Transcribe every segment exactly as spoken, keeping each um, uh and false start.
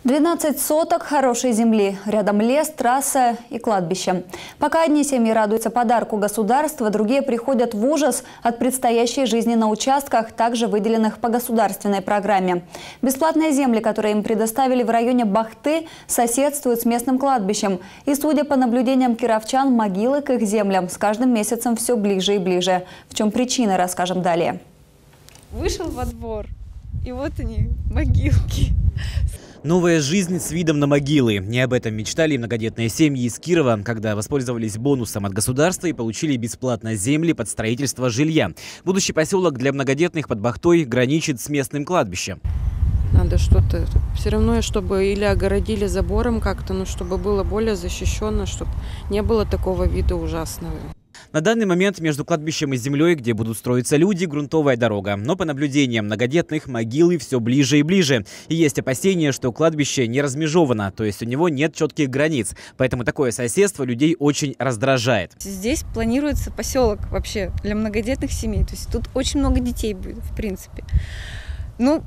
двенадцать соток хорошей земли. Рядом лес, трасса и кладбище. Пока одни семьи радуются подарку государства, другие приходят в ужас от предстоящей жизни на участках, также выделенных по государственной программе. Бесплатные земли, которые им предоставили в районе Бахты, соседствуют с местным кладбищем. И, судя по наблюдениям кировчан, могилы к их землям с каждым месяцем все ближе и ближе. В чем причина, расскажем далее. Вышел во двор, и вот они, могилки. Новая жизнь с видом на могилы. Не об этом мечтали многодетные семьи из Кирова, когда воспользовались бонусом от государства и получили бесплатно земли под строительство жилья. Будущий поселок для многодетных под Бахтой граничит с местным кладбищем. Надо что-то все равно, чтобы или огородили забором как-то, ну, чтобы было более защищенно, чтобы не было такого вида ужасного. На данный момент между кладбищем и землей, где будут строиться люди, грунтовая дорога. Но по наблюдениям многодетных, могилы все ближе и ближе. И есть опасения, что кладбище не размежовано, то есть у него нет четких границ. Поэтому такое соседство людей очень раздражает. Здесь планируется поселок вообще для многодетных семей. То есть тут очень много детей будет, в принципе. Ну,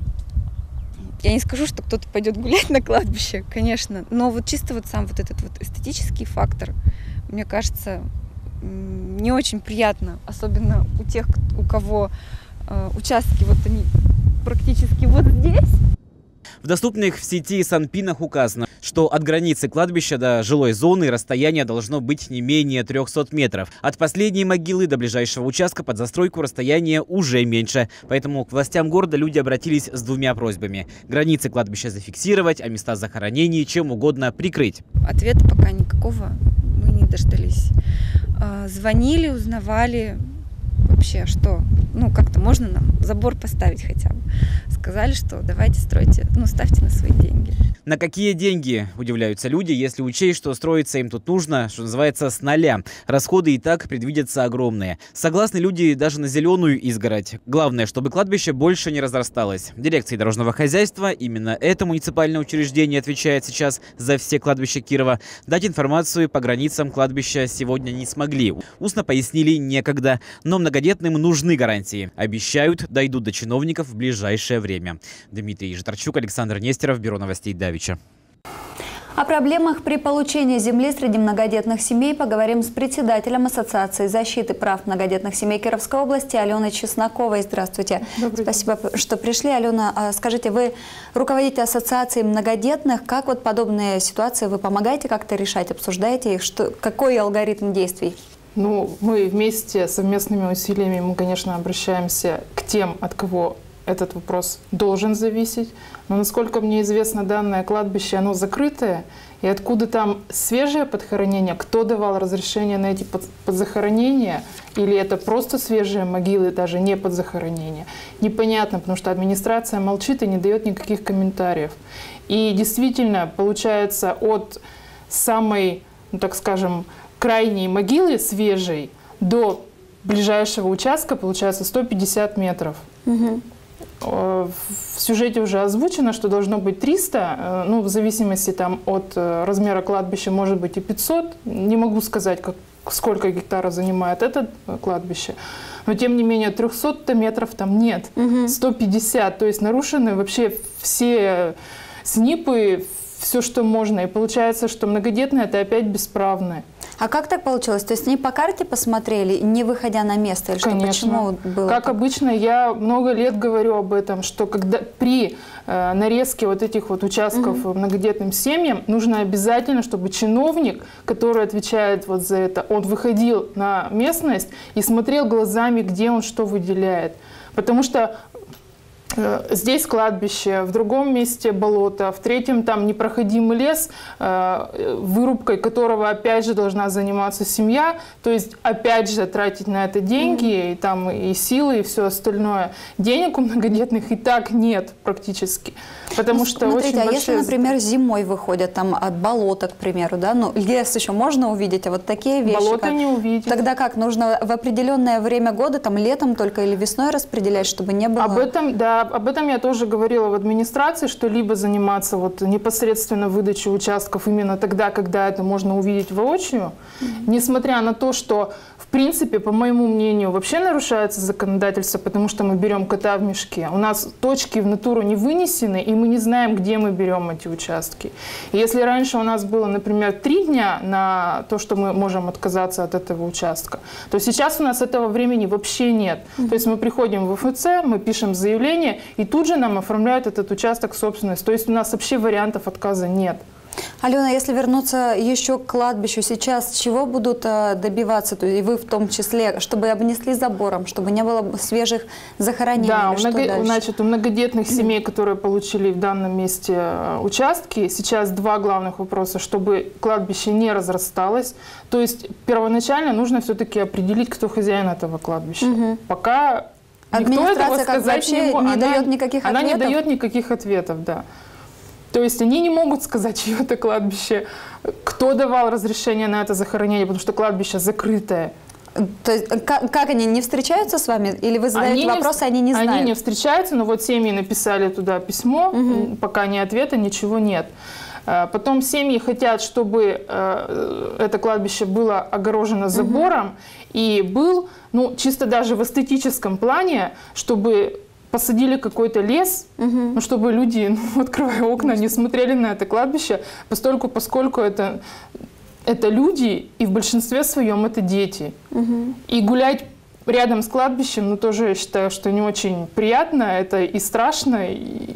я не скажу, что кто-то пойдет гулять на кладбище, конечно. Но вот чисто вот сам вот этот вот эстетический фактор, мне кажется, не очень приятно, особенно у тех, у кого э, участки вот они практически вот здесь. В доступных в сети санпинах указано, что от границы кладбища до жилой зоны расстояние должно быть не менее трёхсот метров. От последней могилы до ближайшего участка под застройку расстояние уже меньше. Поэтому к властям города люди обратились с двумя просьбами. Границы кладбища зафиксировать, а места захоронений чем угодно прикрыть. Ответа пока никакого мы не дождались. Звонили, узнавали вообще, что, ну, как-то можно нам забор поставить хотя бы. Сказали, что давайте стройте, ну, ставьте на свои деньги. На какие деньги, удивляются люди, если учесть, что строиться им тут нужно, что называется, с нуля. Расходы и так предвидятся огромные. Согласны люди даже на зеленую изгородь. Главное, чтобы кладбище больше не разрасталось. Дирекция дорожного хозяйства, именно это муниципальное учреждение отвечает сейчас за все кладбища Кирова, дать информацию по границам кладбища сегодня не смогли. Устно пояснили некогда, но многодетным нужны гарантии. Обещают, дойдут до чиновников в ближайшее время. Дмитрий Житарчук, Александр Нестеров, Бюро новостей Давича. О проблемах при получении земли среди многодетных семей поговорим с председателем Ассоциации защиты прав многодетных семей Кировской области Аленой Чесноковой. Здравствуйте. Добрый Спасибо, день. Что пришли. Алена, скажите, вы руководите Ассоциацией многодетных. Как вот подобные ситуации вы помогаете как-то решать, обсуждаете их? Что, какой алгоритм действий? Ну, мы вместе, совместными усилиями, мы, конечно, обращаемся к тем, от кого этот вопрос должен зависеть. Но, насколько мне известно, данное кладбище, оно закрытое. И откуда там свежее подхоронение, кто давал разрешение на эти подзахоронения, или это просто свежие могилы, даже не подзахоронения, непонятно, потому что администрация молчит и не дает никаких комментариев. И действительно, получается, от самой, ну, так скажем, крайней могилы свежей до ближайшего участка получается сто пятьдесят метров. Угу. В сюжете уже озвучено, что должно быть триста, ну, в зависимости там, от размера кладбища, может быть и пятьсот. Не могу сказать, как, сколько гектаров занимает это кладбище. Но, тем не менее, трёхсот метров там нет. Угу. сто пятьдесят, то есть нарушены вообще все СНИПы, все, что можно. И получается, что многодетные – это опять бесправные. А как так получилось? То есть не по карте посмотрели, не выходя на место? Или Конечно. Что, почему было как так? Обычно, я много лет говорю об этом, что когда при э, нарезке вот этих вот участков mm-hmm. многодетным семьям, нужно обязательно, чтобы чиновник, который отвечает вот за это, он выходил на местность и смотрел глазами, где он что выделяет. Потому что здесь кладбище, в другом месте болото, в третьем там непроходимый лес, вырубкой которого опять же должна заниматься семья. То есть опять же тратить на это деньги, mm-hmm. и, там, и силы, и все остальное. Денег у многодетных и так нет практически. Потому ну, что смотрите, очень а если, например, зимой выходят там от болота, к примеру, да, ну лес еще можно увидеть, а вот такие вещи. Болото как... не увидеть. Тогда как? Нужно в определенное время года, там летом только или весной распределять, чтобы не было... Об этом, да, об этом я тоже говорила в администрации, что либо заниматься вот непосредственно выдачей участков именно тогда, когда это можно увидеть воочию, mm-hmm. несмотря на то, что в принципе, по моему мнению, вообще нарушается законодательство, потому что мы берем кота в мешке. У нас точки в натуру не вынесены, и мы не знаем, где мы берем эти участки. И если раньше у нас было, например, три дня на то, что мы можем отказаться от этого участка, то сейчас у нас этого времени вообще нет. Mm-hmm. То есть мы приходим в ВФЦ, мы пишем заявление, и тут же нам оформляют этот участок в собственность. То есть у нас вообще вариантов отказа нет. Алена, если вернуться еще к кладбищу, сейчас чего будут добиваться, то есть и вы в том числе, чтобы обнесли забором, чтобы не было свежих захоронений? Да, у, много, дальше? значит, у многодетных семей, которые получили в данном месте участки, сейчас два главных вопроса, чтобы кладбище не разрасталось. То есть первоначально нужно все-таки определить, кто хозяин этого кладбища. Угу. Пока никто этого сказать не, не она, дает никаких она ответов? не дает никаких ответов, да. То есть они не могут сказать, чье это кладбище, кто давал разрешение на это захоронение, потому что кладбище закрытое. То есть как, как они, не встречаются с вами? Или вы задаете они вопросы, не, они не знают? Они не встречаются, но вот семьи написали туда письмо, угу. Пока ни ответа, ничего нет. Потом семьи хотят, чтобы это кладбище было огорожено забором, угу. И был, ну, чисто даже в эстетическом плане, чтобы посадили какой-то лес, угу. Ну, чтобы люди, ну, открывая окна, не смотрели на это кладбище, постольку, поскольку это, это люди, и в большинстве своем это дети. Угу. И гулять рядом с кладбищем, ну, тоже я считаю, что не очень приятно, это и страшно, и...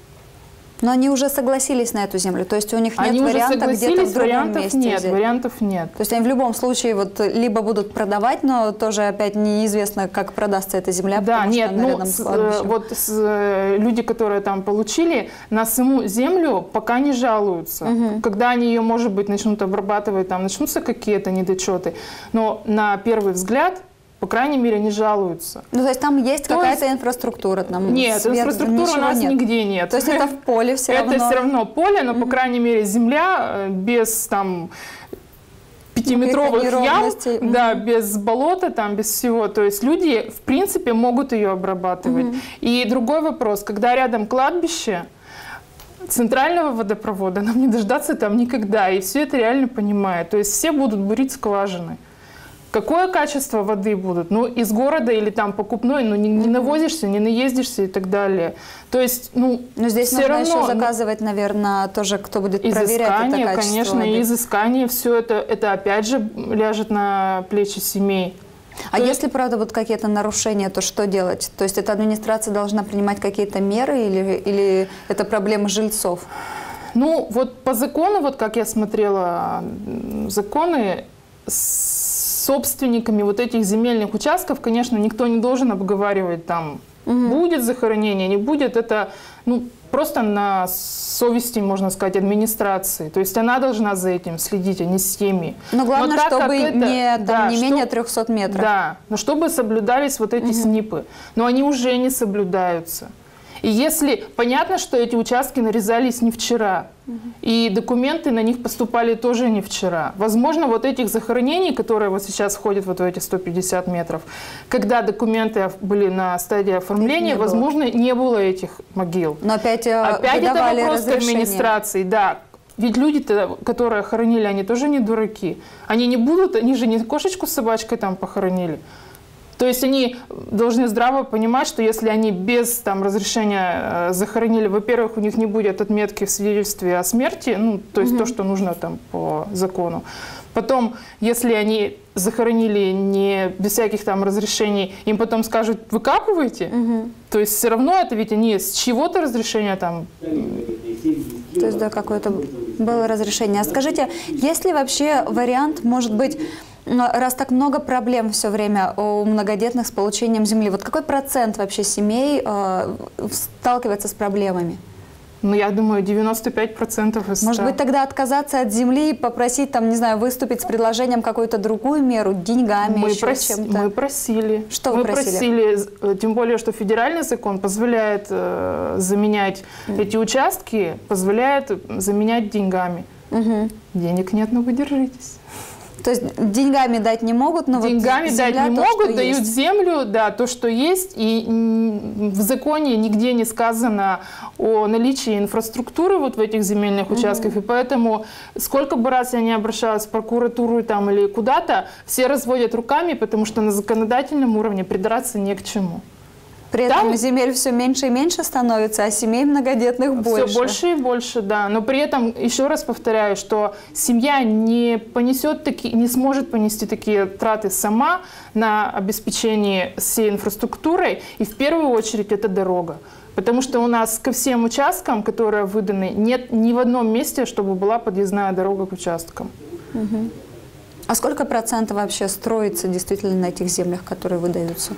Но они уже согласились на эту землю, то есть у них нет они варианта где-то в другом вариантов месте. Нет, взять. Вариантов нет. То есть они в любом случае вот либо будут продавать, но тоже опять неизвестно, как продастся эта земля, да, потому нет, что она ну, рядом с с, кладбищем. Вот с, люди, которые там получили, на саму землю пока не жалуются. Угу. Когда они ее, может быть, начнут обрабатывать, там начнутся какие-то недочеты, но на первый взгляд, по крайней мере, не жалуются. Ну, то есть там есть какая-то инфраструктура? Там нет, свет, инфраструктуры у нас нет. нигде нет. То есть это в поле все равно? Это все равно поле, но, mm-hmm. по крайней мере, земля без там пятиметровых ям, mm-hmm. да, без болота, там, без всего. То есть люди, в принципе, могут ее обрабатывать. Mm-hmm. И другой вопрос, когда рядом кладбище, центрального водопровода нам не дождаться там никогда. И все это реально понимают. То есть все будут бурить скважины. Какое качество воды будут? Ну, из города или там покупной, ну, не, не навозишься, не наездишься и так далее. То есть, ну, но здесь все нужно равно, еще заказывать, наверное, тоже, кто будет изыскание, проверять это качество конечно, воды. И изыскание, все это, это опять же ляжет на плечи семей. А то если, есть... правда, будут какие-то нарушения, то что делать? То есть эта администрация должна принимать какие-то меры или, или это проблема жильцов? Ну, вот по закону, вот как я смотрела законы, с собственниками вот этих земельных участков, конечно, никто не должен обговаривать там, угу. будет захоронение, не будет. Это, ну, просто на совести, можно сказать, администрации. То есть она должна за этим следить, а не семьи. Но главное, но так, чтобы это, не, там, да, не менее трехсот метров. Да, но чтобы соблюдались вот эти угу. снипы. Но они уже не соблюдаются. И если понятно, что эти участки нарезались не вчера, угу. и документы на них поступали тоже не вчера. Возможно, вот этих захоронений, которые вот сейчас входят вот в эти сто пятьдесят метров, когда документы были на стадии оформления, не возможно, было. не было этих могил. Но опять, опять это вопрос к администрации, да. Ведь люди-то, которые хоронили, они тоже не дураки. Они не будут, они же не кошечку с собачкой там похоронили. То есть они должны здраво понимать, что если они без там, разрешения э, захоронили, во-первых, у них не будет отметки в свидетельстве о смерти, ну, то есть mm-hmm. то, что нужно там по закону. Потом, если они захоронили не без всяких там разрешений, им потом скажут, выкапывайте, mm-hmm. то есть все равно это ведь они с чего-то разрешения там... То есть, да, какое-то было разрешение. А скажите, есть ли вообще вариант, может быть, раз так много проблем все время у многодетных с получением земли, вот какой процент вообще семей э, сталкивается с проблемами? Ну, я думаю, девяносто пять процентов из ста. Может быть, тогда отказаться от земли и попросить, там, не знаю, выступить с предложением какую-то другую меру, деньгами, мы еще прос... чем-то? Мы просили. Что мы вы просили? просили? Тем более, что федеральный закон позволяет э, заменять mm. эти участки, позволяет заменять деньгами. Mm-hmm. Денег нет, но вы держитесь. То есть деньгами дать не могут, но деньгами вот дать земля, не то, могут, что дают есть. землю, да, то, что есть. И в законе нигде не сказано о наличии инфраструктуры вот в этих земельных участках. И поэтому сколько бы раз я не обращалась в прокуратуру там, или куда-то, все разводят руками, потому что на законодательном уровне придраться не к чему. При этом Там земель все меньше и меньше становится, а семей многодетных больше. Все больше и больше, да. Но при этом, еще раз повторяю, что семья не понесет таки, не сможет понести такие траты сама на обеспечение всей инфраструктурой. И в первую очередь это дорога. Потому что у нас ко всем участкам, которые выданы, нет ни в одном месте, чтобы была подъездная дорога к участкам. Угу. А сколько процентов вообще строится действительно на этих землях, которые выдаются?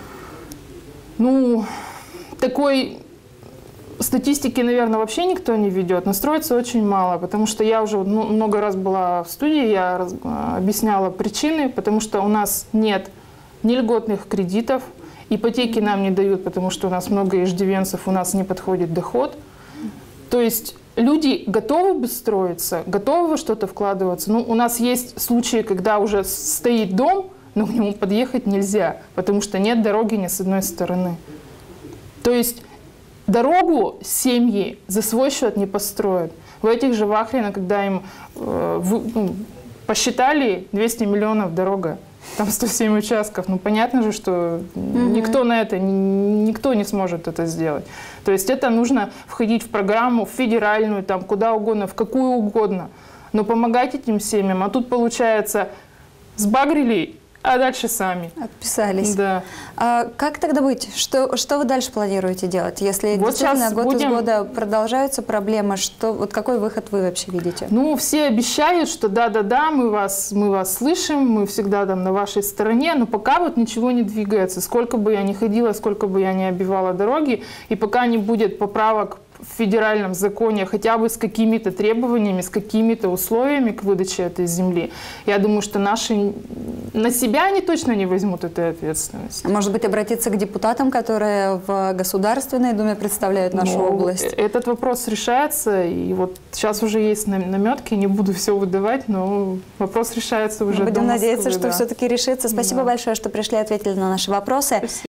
Ну, такой статистики, наверное, вообще никто не ведет, но строится очень мало, потому что я уже ну, много раз была в студии, я раз, объясняла причины, потому что у нас нет ни льготных кредитов, ипотеки нам не дают, потому что у нас много иждивенцев, у нас не подходит доход. То есть люди готовы бы строиться, готовы во что-то вкладываться. Ну, у нас есть случаи, когда уже стоит дом, но к нему подъехать нельзя, потому что нет дороги ни с одной стороны. То есть дорогу семьи за свой счет не построят. В этих же Вахрино, когда им э, в, ну, посчитали двести миллионов дорога, там сто семь участков, ну понятно же, что mm-hmm. никто на это, никто не сможет это сделать. То есть это нужно входить в программу, в федеральную, там куда угодно, в какую угодно. Но помогать этим семьям. А тут получается сбагрили, а дальше сами. Отписались. Да. А как тогда быть? Что, что вы дальше планируете делать? Если Вот действительно год будем... из года продолжаются проблемы, что, вот какой выход вы вообще видите? Ну, все обещают, что да-да-да, мы вас, мы вас слышим, мы всегда там на вашей стороне, но пока вот ничего не двигается. Сколько бы я ни ходила, сколько бы я ни оббивала дороги, и пока не будет поправок в федеральном законе хотя бы с какими-то требованиями, с какими-то условиями к выдаче этой земли, я думаю, что наши на себя они точно не возьмут этой ответственности. Может быть, обратиться к депутатам, которые в Государственной Думе представляют нашу Но область? Этот вопрос решается, и вот сейчас уже есть наметки, не буду все выдавать, но вопрос решается уже. Будем до надеяться, Москвы, что да. все-таки решится. Спасибо Да. большое, что пришли и ответили на наши вопросы. Спасибо.